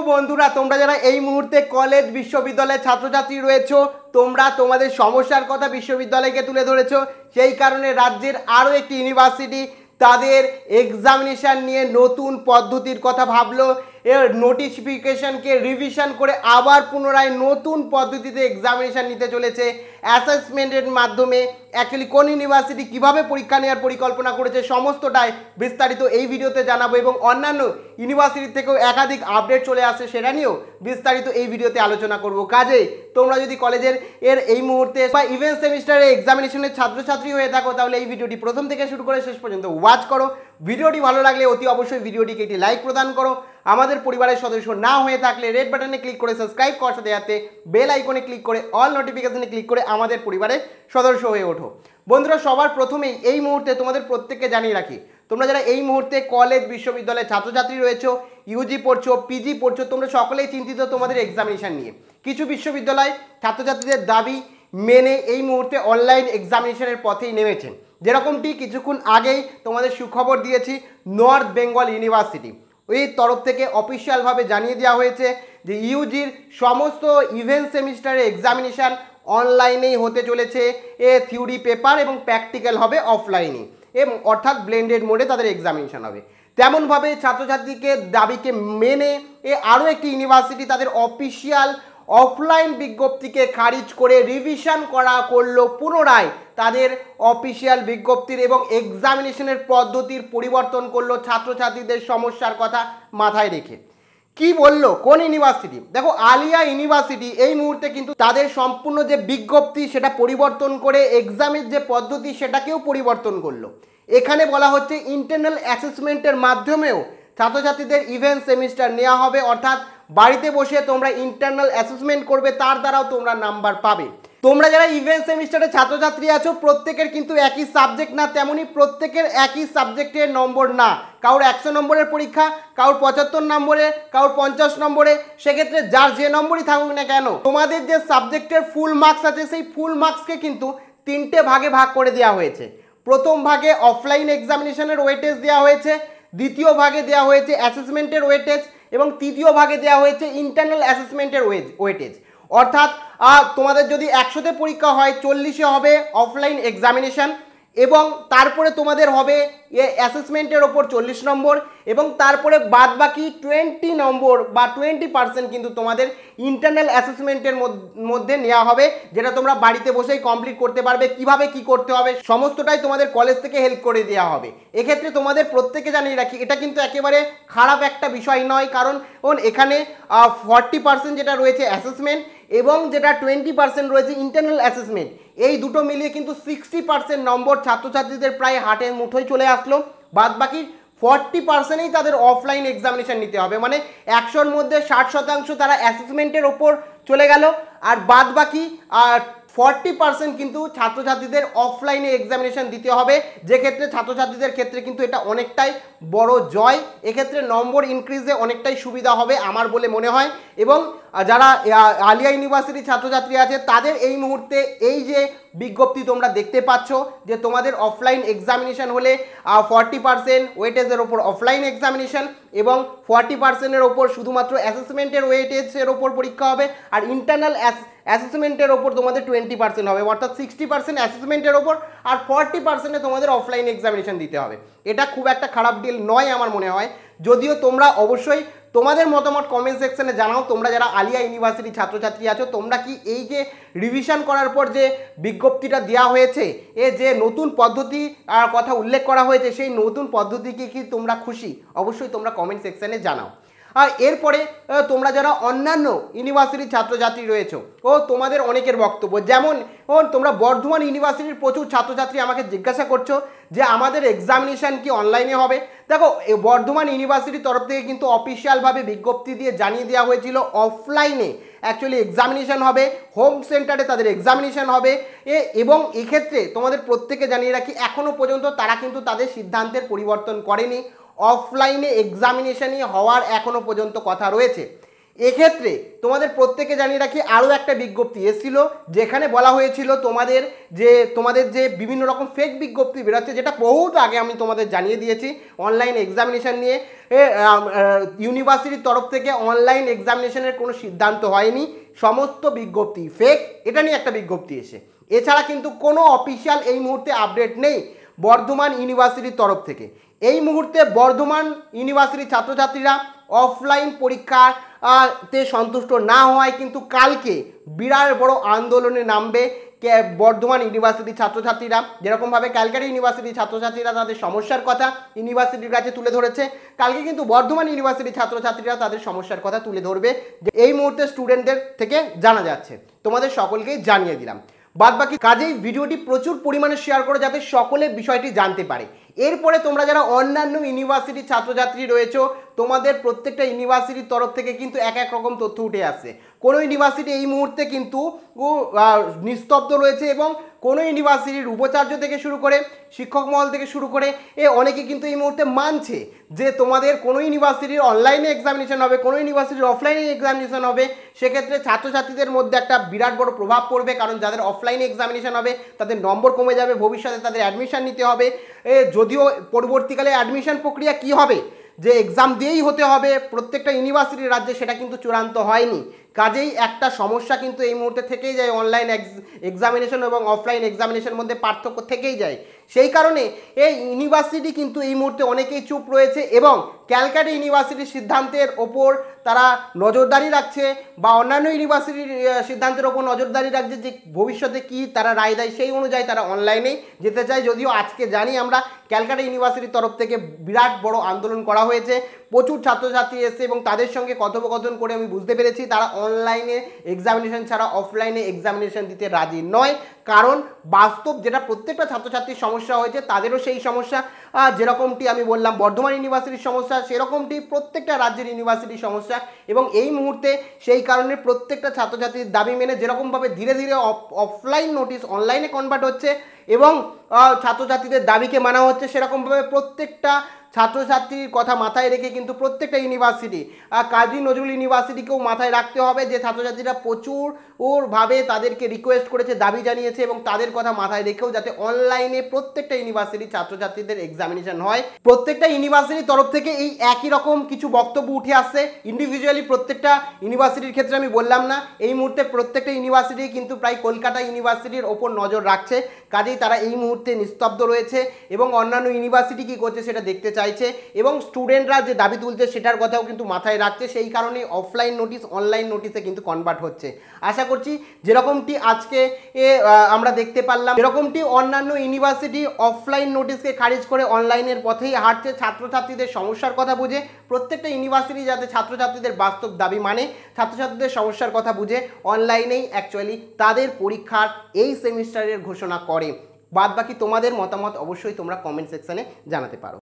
বন্ধুরা তোমরা যারা এই মুহূর্তে কলেজ বিশ্ববিদ্যালয়ের ছাত্রছাত্রী রয়েছো তোমরা তোমাদের সমস্যার কথা বিশ্ববিদ্যালয়কে তুলে ধরেছো। সেই কারণে রাজ্যের আরও একটি ইউনিভার্সিটি তাদের এক্সামিনেশন নিয়ে নতুন পদ্ধতির কথা ভাবলো। এর নোটিফিকেশনকে রিভিশন করে আবার পুনরায় নতুন পদ্ধতিতে এক্সামিনেশন নিতে চলেছে। অ্যাসেসমেন্টের মাধ্যমে অ্যাকচুয়ালি কোন ইউনিভার্সিটি কীভাবে পরীক্ষা নেওয়ার পরিকল্পনা করেছে সমস্তটাই বিস্তারিত এই ভিডিওতে জানাবো, এবং অন্যান্য ইউনিভার্সিটি থেকেও একাধিক আপডেট চলে আসছে সেটা নিয়েও বিস্তারিত এই ভিডিওতে আলোচনা করব। কাজে তোমরা যদি কলেজের এই মুহূর্তে বা ইভেন্ট সেমিস্টারে এক্সামিনেশনের ছাত্রছাত্রী হয়ে থাকো তাহলে এই ভিডিওটি প্রথম থেকে শুরু করে শেষ পর্যন্ত ওয়াচ করো। ভিডিওটি ভালো লাগলে অতি অবশ্যই ভিডিওটিকে একটি লাইক প্রদান করো। আমাদের পরিবারের সদস্য না হয়ে থাকলে রেড বাটনে ক্লিক করে সাবস্ক্রাইব করার সাথে সাথে বেল আইকনে ক্লিক করে অল নোটিফিকেশনে ক্লিক করে আমাদের পরিবারের সদস্য হয়ে ওঠো। বন্ধুরা সবার প্রথমেই এই মুহূর্তে তোমাদের প্রত্যেককে জানিয়ে রাখি, তোমরা যারা এই মুহূর্তে কলেজ বিশ্ববিদ্যালয়ের ছাত্রছাত্রী রয়েছো, ইউজি পড়ছো, পিজি পড়ছো, তোমরা সকলেই চিন্তিত তোমাদের এক্সামিনেশন নিয়ে। কিছু বিশ্ববিদ্যালয় ছাত্রছাত্রীদের দাবি মেনে এই মুহূর্তে অনলাইন এক্সামিনেশনের পথেই নেমেছেন। যেরকমটি কিছুক্ষণ আগেই তোমাদের সুখবর দিয়েছি, নর্থ বেঙ্গল ইউনিভার্সিটি এই তরফ থেকে অফিসিয়ালভাবে জানিয়ে দেওয়া হয়েছে যে ইউজির সমস্ত ইভেন্ট সেমিস্টারের এক্সামিনেশান অনলাইনেই হতে চলেছে। থিওরি পেপার এবং প্র্যাকটিক্যাল হবে অফলাইনে, এবং অর্থাৎ ব্লেন্ডেড মোডে তাদের এক্সামিনেশান হবে। তেমনভাবে ছাত্রছাত্রীকে দাবিকে মেনে আরও একটি ইউনিভার্সিটি তাদের অফিসিয়াল অফলাইন বিজ্ঞপ্তিকে খারিজ করে রিভিশন করলো পুনরায় তাদের অফিসিয়াল বিজ্ঞপ্তির, এবং এক্সামিনেশনের পদ্ধতির পরিবর্তন করলো ছাত্রছাত্রীদের সমস্যার কথা মাথায় রেখে। কি বললো কোন ইউনিভার্সিটি? দেখো, আলিয়া ইউনিভার্সিটি এই মুহূর্তে কিন্তু তাদের সম্পূর্ণ যে বিজ্ঞপ্তি সেটা পরিবর্তন করে এক্সামের যে পদ্ধতি সেটাকেও পরিবর্তন করলো। এখানে বলা হচ্ছে ইন্টারনাল অ্যাসেসমেন্টের মাধ্যমেও ছাত্রছাত্রীদের ইভেন্ট সেমিস্টার নেওয়া হবে, অর্থাৎ বাড়িতে বসে তোমরা ইন্টারনাল অ্যাসেসমেন্ট করবে, তার দ্বারাও তোমরা নাম্বার পাবে। তোমরা যারা ইভেন্ট সেমিস্টারে ছাত্রছাত্রী আছো প্রত্যেকের কিন্তু একই সাবজেক্ট না, তেমনি প্রত্যেকের একই সাবজেক্টের নম্বর না। কারোর 100 নম্বরের পরীক্ষা, কারোর 75 নম্বরে, কারোর 50 নম্বরে। সেক্ষেত্রে যার যে নম্বরই থাকুক না কেন, তোমাদের যে সাবজেক্টের ফুল মার্কস আছে সেই ফুল মার্কসকে কিন্তু 3টে ভাগে ভাগ করে দেওয়া হয়েছে। প্রথম ভাগে অফলাইন এক্সামিনেশনের ওয়েটেজ দেওয়া হয়েছে, দ্বিতীয় ভাগে দেওয়া হয়েছে অ্যাসেসমেন্টের ওয়েটেজ, এবং তৃতীয় ভাগে দেওয়া হয়েছে ইন্টারনাল অ্যাসেসমেন্টের ওয়েটেজ। অর্থাৎ তোমাদের যদি 100তে পরীক্ষা হয় 40-এ হবে অফলাইন এক্সামিনেশান, এবং তারপরে তোমাদের হবে অ্যাসেসমেন্টের ওপর 40 নম্বর, এবং তারপরে বাদবাকি 20 নম্বর বা 20% কিন্তু তোমাদের ইন্টারনাল অ্যাসেসমেন্টের মধ্যে নেওয়া হবে, যেটা তোমরা বাড়িতে বসেই কমপ্লিট করতে পারবে। কিভাবে কি করতে হবে সমস্তটাই তোমাদের কলেজ থেকে হেল্প করে দেওয়া হবে। এক্ষেত্রে তোমাদের প্রত্যেকে জানিয়ে রাখি, এটা কিন্তু একেবারে খারাপ একটা বিষয় নয়, কারণ এখানে 40% যেটা রয়েছে অ্যাসেসমেন্ট এবং যেটা 20% রয়েছে ইন্টারনাল অ্যাসেসমেন্ট, এই দুটো মিলিয়ে কিন্তু 60% নম্বর ছাত্রছাত্রীদের প্রায় হাতের মুঠোয় চলে আসলো। বাদ বাকি 40%ই তাদের অফলাইন এক্সামিনেশান নিতে হবে, মানে 100-র মধ্যে 60% তারা অ্যাসেসমেন্টের ওপর চলে গেল, আর বাদ বাকি 40% কিন্তু ছাত্রছাত্রীদের অফলাইনে এক্সামিনেশান দিতে হবে। যে ক্ষেত্রে ছাত্রছাত্রীদের ক্ষেত্রে কিন্তু এটা অনেকটাই বড় জয়। এক্ষেত্রে নম্বর ইনক্রিজে অনেকটাই সুবিধা হবে আমার বলে মনে হয়। এবং যারা আলিয়া ইউনিভার্সিটির ছাত্রছাত্রী আছে তাদের এই মুহূর্তে এই যে বিজ্ঞপ্তি তোমরা দেখতে পাচ্ছ যে তোমাদের অফলাইন এক্সামিনেশান হলে 40% ওয়েটেজের ওপর অফলাইন এক্সামিনেশান, এবং 40%-এর ওপর শুধুমাত্র অ্যাসেসমেন্টের ওয়েটেজের ওপর পরীক্ষা হবে, আর ইন্টারনাল অ্যাসেসমেন্টের ওপর তোমাদের 20% হবে, অর্থাৎ 60% অ্যাসেসমেন্টের ওপর আর 40%-এ তোমাদের অফলাইন এক্সামিনেশান দিতে হবে। এটা খুব একটা খারাপ ডিল নয় আমার মনে হয়, যদিও তোমরা অবশ্যই তোমাদের মতামত কমেন্ট সেকশনে জানাও। তোমরা যারা আলিয়া ইউনিভার্সিটি ছাত্রছাত্রী আছো তোমরা কি এই যে রিভিশন করার পর যে বিজ্ঞপ্তিটা দেওয়া হয়েছে, যে নতুন পদ্ধতি কথা উল্লেখ করা হয়েছে, সেই নতুন পদ্ধতিকে কি তোমরা খুশি? অবশ্যই তোমরা কমেন্ট সেকশনে জানাও। আর এরপরে তোমরা যারা অন্যান্য ইউনিভার্সিটির ছাত্রছাত্রী রয়েছো তোমাদের অনেকের বক্তব্য, যেমন তোমরা বর্ধমান ইউনিভার্সিটির প্রচুর ছাত্রছাত্রী আমাকে জিজ্ঞাসা করছো যে আমাদের এক্সামিনেশান কি অনলাইনে হবে। দেখো, বর্ধমান ইউনিভার্সিটির তরফ থেকে কিন্তু অফিসিয়ালভাবে বিজ্ঞপ্তি দিয়ে জানিয়ে দেওয়া হয়েছিল অফলাইনে অ্যাকচুয়ালি এক্সামিনেশান হবে, হোম সেন্টারে তাদের এক্সামিনেশান হবে। এবং এক্ষেত্রে তোমাদের প্রত্যেকে জানিয়ে রাখি, এখনও পর্যন্ত তারা কিন্তু তাদের সিদ্ধান্তের পরিবর্তন করেনি। অফলাইনে এক্সামিনেশানই হওয়ার এখনও পর্যন্ত কথা রয়েছে। এক্ষেত্রে তোমাদের প্রত্যেকে জানিয়ে রাখি আরও একটা বিজ্ঞপ্তি এসেছিল, যেখানে বলা হয়েছিল তোমাদের যে বিভিন্ন রকম ফেক বিজ্ঞপ্তি বেরোচ্ছে, যেটা বহুত আগে আমি তোমাদের জানিয়ে দিয়েছি অনলাইন এক্সামিনেশন নিয়ে। ইউনিভার্সিটির তরফ থেকে অনলাইন এক্সামিনেশনের কোনো সিদ্ধান্ত হয়নি, সমস্ত বিজ্ঞপ্তি ফেক, এটা নিয়ে একটা বিজ্ঞপ্তি এসে। এছাড়া কিন্তু কোনো অফিসিয়াল এই মুহূর্তে আপডেট নেই বর্ধমান ইউনিভার্সিটির তরফ থেকে। এই মুহূর্তে বর্ধমান ইউনিভার্সিটির ছাত্রছাত্রীরা অফলাইন পরীক্ষাতে সন্তুষ্ট না হওয়ায় কিন্তু কালকে বিরাট বড় আন্দোলনে নামবে বর্ধমান ইউনিভার্সিটির ছাত্রছাত্রীরা। যেরকমভাবে ক্যালকাটা ইউনিভার্সিটির ছাত্রছাত্রীরা তাদের সমস্যার কথা ইউনিভার্সিটির কাছে তুলে ধরেছে, কালকে কিন্তু বর্ধমান ইউনিভার্সিটির ছাত্রছাত্রীরা তাদের সমস্যার কথা তুলে ধরবে, যে এই মুহূর্তে স্টুডেন্টদের থেকে জানা যাচ্ছে। তোমাদের সকলকেই জানিয়ে দিলাম। বাদবাকি কাজেই ভিডিওটি প্রচুর পরিমাণে শেয়ার করে যাতে সকলে বিষয়টি জানতে পারে। এরপরে তোমরা যারা অন্যান্য ইউনিভার্সিটির ছাত্রছাত্রী রয়েছো, তোমাদের প্রত্যেকটা ইউনিভার্সিটির তরফ থেকে কিন্তু এক এক রকম তথ্য উঠে আসছে। কোনো ইউনিভার্সিটি এই মুহূর্তে কিন্তু নিস্তব্ধ রয়েছে, এবং কোনো ইউনিভার্সিটির উপাচার্য থেকে শুরু করে শিক্ষক মহল থেকে শুরু করে অনেকে কিন্তু এই মুহূর্তে মানছে যে তোমাদের কোনো ইউনিভার্সিটির অনলাইনে এক্সামিনেশন হবে, কোনো ইউনিভার্সিটির অফলাইনে এক্সামিনেশন হবে। সেক্ষেত্রে ছাত্রছাত্রীদের মধ্যে একটা বিরাট বড় প্রভাব পড়বে, কারণ যাদের অফলাইনে এক্সামিনেশন হবে তাদের নম্বর কমে যাবে, ভবিষ্যতে তাদের অ্যাডমিশন নিতে হবে। যদিও পরবর্তীকালে অ্যাডমিশন প্রক্রিয়া কি হবে, যে এক্সাম দিয়েই হতে হবে প্রত্যেকটা ইউনিভার্সিটির রাজ্যে, সেটা কিন্তু চূড়ান্ত হয়নি। কাজেই একটা সমস্যা কিন্তু এই মুহূর্তে থেকেই যায়, অনলাইন এক্সামিনেশন এবং অফলাইন এক্সামিনেশনের মধ্যে পার্থক্য থেকেই যায়। সেই কারণে এই ইউনিভার্সিটি কিন্তু এই মুহূর্তে অনেকেই চুপ রয়েছে, এবং ক্যালকাটা ইউনিভার্সিটির সিদ্ধান্তের ওপর তারা নজরদারি রাখছে, বা অন্যান্য ইউনিভার্সিটির সিদ্ধান্তের ওপর নজরদারি রাখছে যে ভবিষ্যতে কি তারা রায় দেয়, সেই অনুযায়ী তারা অনলাইনেই যেতে চায়। যদিও আজকে জানি আমরা ক্যালকাটা ইউনিভার্সিটির তরফ থেকে বিরাট বড় আন্দোলন করা হয়েছে, প্রচুর ছাত্রছাত্রী এসেছে, এবং তাদের সঙ্গে কথোপকথন করে আমি বুঝতে পেরেছি তারা অনলাইনে এক্সামিনেশন ছাড়া অফলাইনে এক্সামিনেশন দিতে রাজি নয়। কারণ বাস্তব যেটা প্রত্যেকটা ছাত্রছাত্রীর সমস্যা হয়েছে, তাদেরও সেই সমস্যা, যেরকমটি আমি বললাম বর্ধমান ইউনিভার্সিটির সমস্যা, সেরকমটি প্রত্যেকটা রাজ্যের ইউনিভার্সিটির সমস্যা। এবং এই মুহূর্তে সেই কারণে প্রত্যেকটা ছাত্রছাত্রীর দাবি মেনে যেরকমভাবে ধীরে ধীরে অফলাইন নোটিশ অনলাইনে কনভার্ট হচ্ছে এবং ছাত্রছাত্রীদের দাবিকে মানা হচ্ছে, সেরকমভাবে প্রত্যেকটা ছাত্রছাত্রীর কথা মাথায় রেখে কিন্তু প্রত্যেকটা ইউনিভার্সিটি, কাজী নজরুল ইউনিভার্সিটিকেও মাথায় রাখতে হবে যে ছাত্রছাত্রীরা প্রচুরভাবে তাদেরকে রিকোয়েস্ট করেছে, দাবি জানিয়েছে, এবং তাদের কথা মাথায় রেখেও যাতে অনলাইনে প্রত্যেকটা ইউনিভার্সিটির ছাত্রছাত্রীদের এক্সামিনেশন হয়। প্রত্যেকটা ইউনিভার্সিটির তরফ থেকে এই একই রকম কিছু বক্তব্য উঠে আসছে। ইন্ডিভিজুয়ালি প্রত্যেকটা ইউনিভার্সিটির ক্ষেত্রে আমি বললাম না, এই মুহূর্তে প্রত্যেকটা ইউনিভার্সিটি কিন্তু প্রায় কলকাতা ইউনিভার্সিটির ওপর নজর রাখছে। কাজেই তারা এই মুহূর্তে নিস্তব্ধ রয়েছে, এবং অন্যান্য ইউনিভার্সিটি কী করছে সেটা দেখতে চাইছে, এবং স্টুডেন্টরা যে দাবি তুলছে সেটার কথাও কিন্তু মাথায় রাখছে। সেই কারণেই অফলাইন নোটিশ অনলাইন নোটিশে কিন্তু কনভার্ট হচ্ছে। আশা করছি যেরকমটি আজকে আমরা দেখতে পারলাম, যেরকমটি অন্যান্য ইউনিভার্সিটি অফলাইন নোটিশকে খারিজ করে অনলাইনের পথেই হাঁটছে, ছাত্রছাত্রীদের সমস্যার কথা বুঝে প্রত্যেকটা ইউনিভার্সিটি যাতে ছাত্রছাত্রীদের বাস্তব দাবি মানে, ছাত্রছাত্রীদের সমস্যার কথা বুঝে অনলাইনেই অ্যাকচুয়ালি তাদের পরীক্ষার এই সেমিস্টারের ঘোষণা করে। বাদবাকি তোমাদের মতামত অবশ্যই তোমরা কমেন্ট সেকশনে জানাতে পারো।